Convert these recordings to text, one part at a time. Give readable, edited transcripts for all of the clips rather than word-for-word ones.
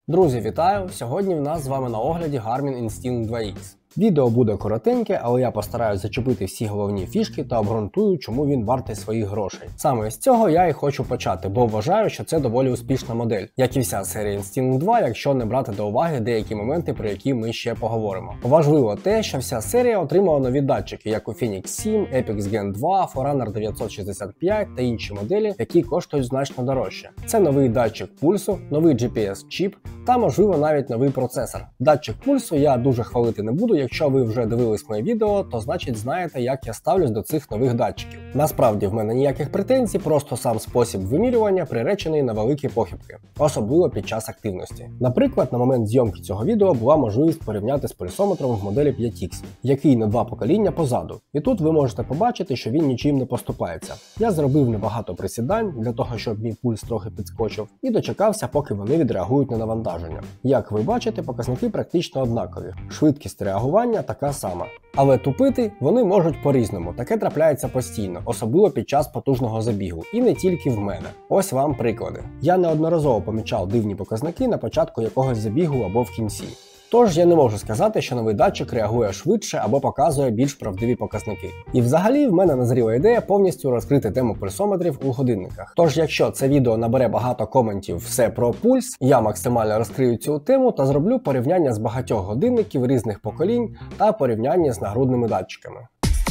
Друзі, вітаю! Сьогодні в нас з вами на огляді Garmin Instinct 2X. Відео буде коротеньке, але я постараюсь зачепити всі головні фішки та обґрунтую, чому він вартий своїх грошей. Саме з цього я і хочу почати, бо вважаю, що це доволі успішна модель, як і вся серія Instinct 2, якщо не брати до уваги деякі моменти, про які ми ще поговоримо. Важливо те, що вся серія отримала нові датчики, як у Phoenix 7, Epix Gen 2, Forerunner 965 та інші моделі, які коштують значно дорожче. Це новий датчик пульсу, новий GPS-чіп та, можливо, навіть новий процесор. Датчик пульсу я дуже хвалити не буду. Якщо ви вже дивились моє відео, то значить знаєте, як я ставлюсь до цих нових датчиків. Насправді в мене ніяких претензій, просто сам спосіб вимірювання приречений на великі похибки, особливо під час активності. Наприклад, на момент зйомки цього відео була можливість порівняти з пульсометром в моделі 5X, який на 2 покоління позаду. І тут ви можете побачити, що він нічим не поступається. Я зробив небагато присідань для того, щоб мій пульс трохи підскочив, і дочекався, поки вони відреагують на навантаження. Як ви бачите, показники практично однакові. Швидкість реагування така сама. Але тупити вони можуть по-різному, таке трапляється постійно, особливо під час потужного забігу, і не тільки в мене. Ось вам приклади. Я неодноразово помічав дивні показники на початку якогось забігу або в кінці. Тож я не можу сказати, що новий датчик реагує швидше або показує більш правдиві показники. І взагалі в мене назріла ідея повністю розкрити тему пульсометрів у годинниках. Тож якщо це відео набере багато коментів все про пульс, я максимально розкрию цю тему та зроблю порівняння з багатьох годинників різних поколінь та порівняння з нагрудними датчиками.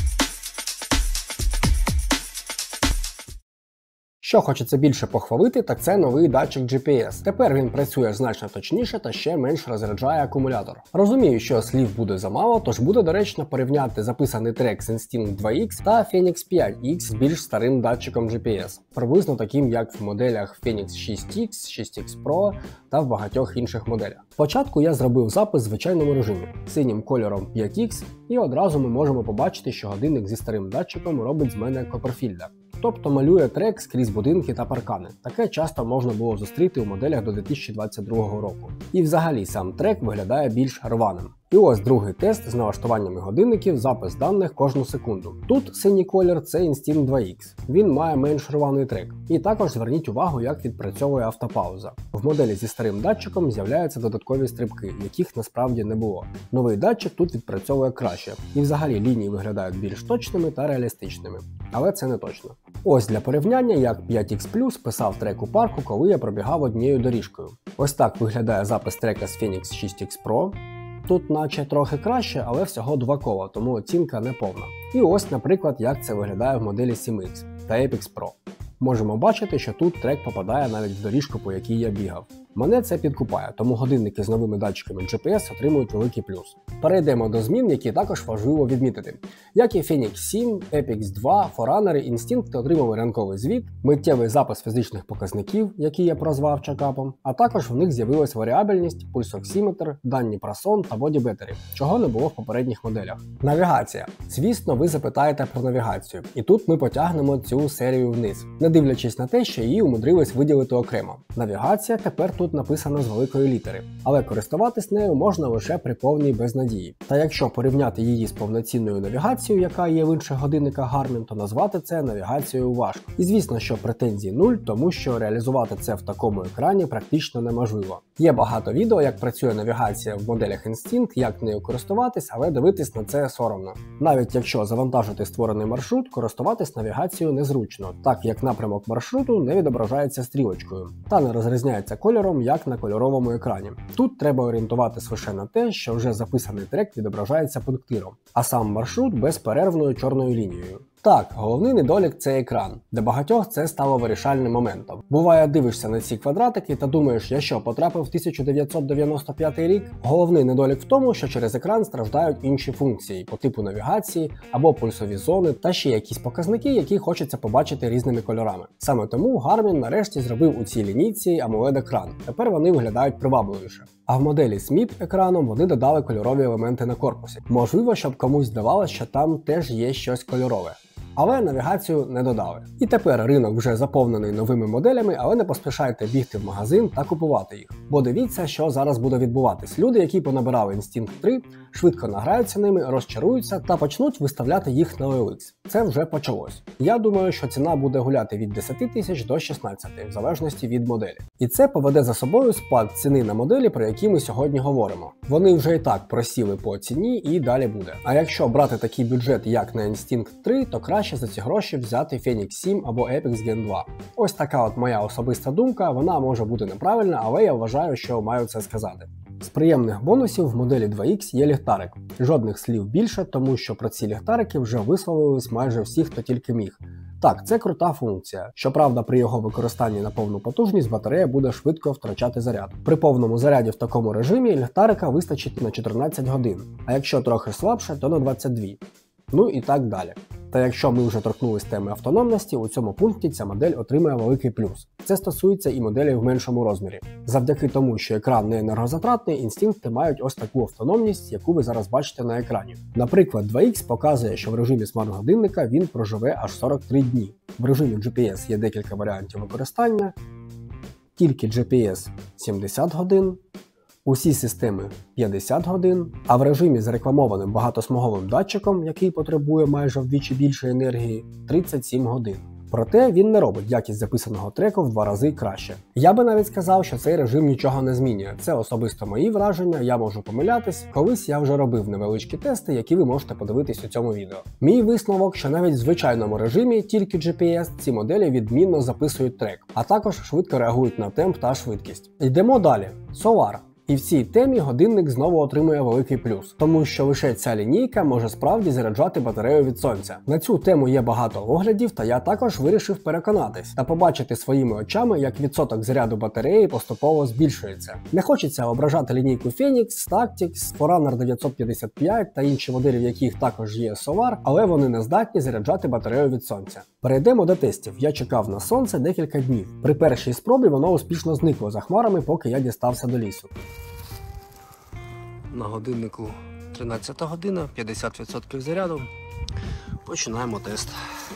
Що хочеться більше похвалити, так це новий датчик GPS. Тепер він працює значно точніше та ще менш розряджає акумулятор. Розумію, що слів буде замало, тож буде доречно порівняти записаний трек з Instinct 2X та Phoenix 5X з більш старим датчиком GPS, приблизно таким як в моделях Phoenix 6X, 6X Pro та в багатьох інших моделях. Спочатку я зробив запис в звичайному режимі, синім кольором 5X, і одразу ми можемо побачити, що годинник зі старим датчиком робить з мене Копперфільда. Тобто малює трек скрізь будинки та паркани. Таке часто можна було зустріти у моделях до 2022 року. І взагалі сам трек виглядає більш рваним. І ось другий тест з налаштуваннями годинників, запис даних кожну секунду. Тут синій колір – це Instinct 2X. Він має менш рваний трек. І також зверніть увагу, як відпрацьовує автопауза. В моделі зі старим датчиком з'являються додаткові стрибки, яких насправді не було. Новий датчик тут відпрацьовує краще. І взагалі лінії виглядають більш точними та реалістичними. Але це не точно. Ось для порівняння, як 5X Plus писав трек у парку, коли я пробігав однією доріжкою. Ось так виглядає запис трека з Phoenix 6X Pro. Тут наче трохи краще, але всього 2 кола, тому оцінка не повна. І ось, наприклад, як це виглядає в моделі 7X та Epix Pro. Можемо бачити, що тут трек попадає навіть в доріжку, по якій я бігав. Мене це підкупає, тому годинники з новими датчиками GPS отримують великий плюс. Перейдемо до змін, які також важливо відмітити. Як і Phoenix 7, Epix 2, Forerunner, Instinct отримали ранковий звіт, миттєвий запис фізичних показників, які я прозвав чекапом, а також в них з'явилась варіабельність, пульсоксиметр, дані про сон та боді-беттері, чого не було в попередніх моделях. Навігація. Звісно, ви запитаєте про навігацію, і тут ми потягнемо цю серію вниз, не дивлячись на те, що її умудрились виділити окремо. Навігація тепер тут написано з великої літери, але користуватись нею можна лише при повній безнадії. Та якщо порівняти її з повноцінною навігацією, яка є в інших годинниках Garmin, то назвати це навігацією важко. І звісно, що претензій нуль, тому що реалізувати це в такому екрані практично неможливо. Є багато відео, як працює навігація в моделях Instinct, як нею користуватись, але дивитись на це соромно. Навіть якщо завантажити створений маршрут, користуватись навігацією незручно, так як напрямок маршруту не відображається стрілочкою та не розрізняється кольором, як на кольоровому екрані. Тут треба орієнтуватись лише на те, що вже записаний трек відображається пунктиром, а сам маршрут безперервною чорною лінією. Так, головний недолік – це екран. Для багатьох це стало вирішальним моментом. Буває, дивишся на ці квадратики та думаєш, я що, потрапив в 1995 рік? Головний недолік в тому, що через екран страждають інші функції по типу навігації або пульсові зони та ще якісь показники, які хочеться побачити різними кольорами. Саме тому Garmin нарешті зробив у цій лінійці AMOLED-екран. Тепер вони виглядають привабливіше. А в моделі з MIP-екраном вони додали кольорові елементи на корпусі. Можливо, щоб комусь здавалося, що там теж є щось кольорове. але навігацію не додали. І тепер ринок вже заповнений новими моделями, але не поспішайте бігти в магазин та купувати їх. Бо дивіться, що зараз буде відбуватись. Люди, які понабирали Instinct 3, швидко награються ними, розчаруються та почнуть виставляти їх на OLX. Це вже почалось. Я думаю, що ціна буде гуляти від 10 тисяч до 16, в залежності від моделі. І це поведе за собою спад ціни на моделі, про які ми сьогодні говоримо. Вони вже і так просіли по ціні і далі буде. А якщо брати такий бюджет, як на Instinct 3, то краще за ці гроші взяти Phoenix 7 або Epix Gen 2. Ось така от моя особиста думка, вона може бути неправильна, але я вважаю, що маю це сказати. З приємних бонусів в моделі 2X є ліхтарик. Жодних слів більше, тому що про ці ліхтарики вже висловились майже всі, хто тільки міг. Так, це крута функція. Щоправда, при його використанні на повну потужність батарея буде швидко втрачати заряд. При повному заряді в такому режимі ліхтарика вистачить на 14 годин, а якщо трохи слабше, то на 22. Ну і так далі. Та якщо ми вже торкнулись теми автономності, у цьому пункті ця модель отримає великий плюс. Це стосується і моделей в меншому розмірі. Завдяки тому, що екран не енергозатратний, інстинкти мають ось таку автономність, яку ви зараз бачите на екрані. Наприклад, 2X показує, що в режимі смарт-годинника він проживе аж 43 дні. В режимі GPS є декілька варіантів використання, тільки GPS 70 годин, усі системи 50 годин, а в режимі з рекламованим багатосмуговим датчиком, який потребує майже вдвічі більше енергії, 37 годин. Проте він не робить якість записаного треку в 2 рази краще. Я би навіть сказав, що цей режим нічого не змінює. Це особисто мої враження, я можу помилятись. Колись я вже робив невеличкі тести, які ви можете подивитись у цьому відео. Мій висновок, що навіть в звичайному режимі, тільки GPS, ці моделі відмінно записують трек, а також швидко реагують на темп та швидкість. Йдемо далі. Solar. І в цій темі годинник знову отримує великий плюс, тому що лише ця лінійка може справді заряджати батарею від сонця. На цю тему є багато оглядів, та я також вирішив переконатись та побачити своїми очами, як відсоток заряду батареї поступово збільшується. Не хочеться ображати лінійку Phoenix, Tactics, Forerunner 955 та інші моделі, в яких також є Solar, але вони не здатні заряджати батарею від сонця. Перейдемо до тестів. Я чекав на сонце декілька днів. При першій спробі воно успішно зникло за хмарами, поки я дістався до лісу. На годиннику 13 година, 50% заряду. Починаємо тест.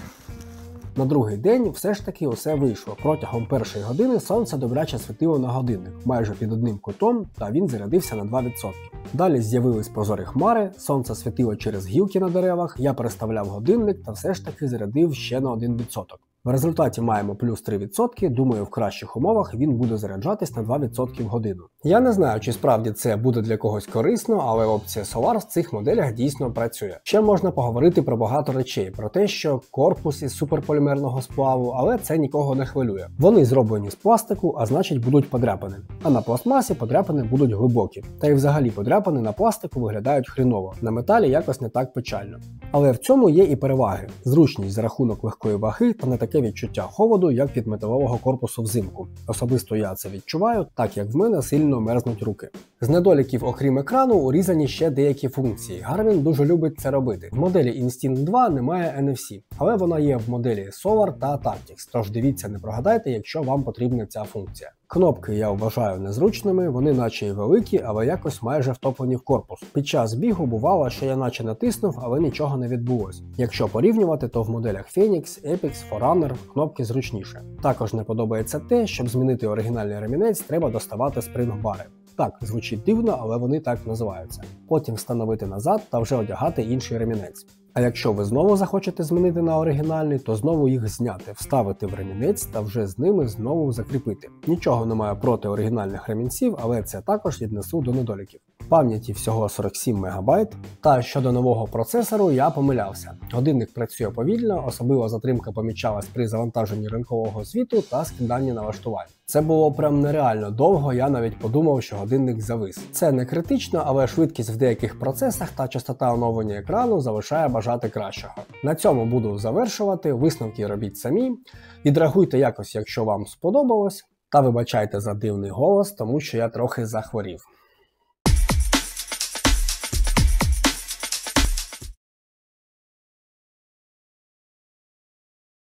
На другий день все ж таки усе вийшло. Протягом першої години сонце добряче світило на годинник, майже під одним кутом, та він зарядився на 2%. Далі з'явились прозорі хмари, сонце світило через гілки на деревах, я переставляв годинник та все ж таки зарядив ще на 1%. В результаті маємо плюс 3%, думаю, в кращих умовах він буде заряджатись на 2% в годину. Я не знаю, чи справді це буде для когось корисно, але опція Solar в цих моделях дійсно працює. Ще можна поговорити про багато речей, про те, що корпус із суперполімерного сплаву, але це нікого не хвилює. Вони зроблені з пластику, а значить будуть подряпини. А на пластмасі подряпини будуть глибокі. Та й взагалі подряпини на пластику виглядають хріново, на металі якось не так печально. Але в цьому є і переваги. Зручність за рахунок легкої ваги та не таке відчуття холоду, як від металевого корпусу взимку. Особисто я це відчуваю, так як в мене сильно мерзнуть руки. З недоліків, окрім екрану, урізані ще деякі функції. Garmin дуже любить це робити. В моделі Instinct 2 немає NFC, але вона є в моделі Solar та Tactics, тож дивіться, не прогадайте, якщо вам потрібна ця функція. Кнопки я вважаю незручними, вони наче й великі, але якось майже втоплені в корпус. Під час бігу бувало, що я наче натиснув, але нічого не відбулось. Якщо порівнювати, то в моделях Phoenix, Epix, Forerunner кнопки зручніше. Також не подобається те, щоб змінити оригінальний ремінець, треба доставати спринг-бари. Так, звучить дивно, але вони так називаються. Потім встановити назад та вже одягати інший ремінець. А якщо ви знову захочете змінити на оригінальний, то знову їх зняти, вставити в ремінець та вже з ними знову закріпити. Нічого не маю проти оригінальних ремінців, але це також віднесу до недоліків. Пам'яті всього 47 МБ, та щодо нового процесору я помилявся. Годинник працює повільно, особлива затримка помічалась при завантаженні ранкового звіту та скиданні налаштувань. Це було прям нереально довго, я навіть подумав, що годинник завис. Це не критично, але швидкість в деяких процесах та частота оновлення екрану залишає бажати кращого. На цьому буду завершувати, висновки робіть самі, відреагуйте якось, якщо вам сподобалось, та вибачайте за дивний голос, тому що я трохи захворів.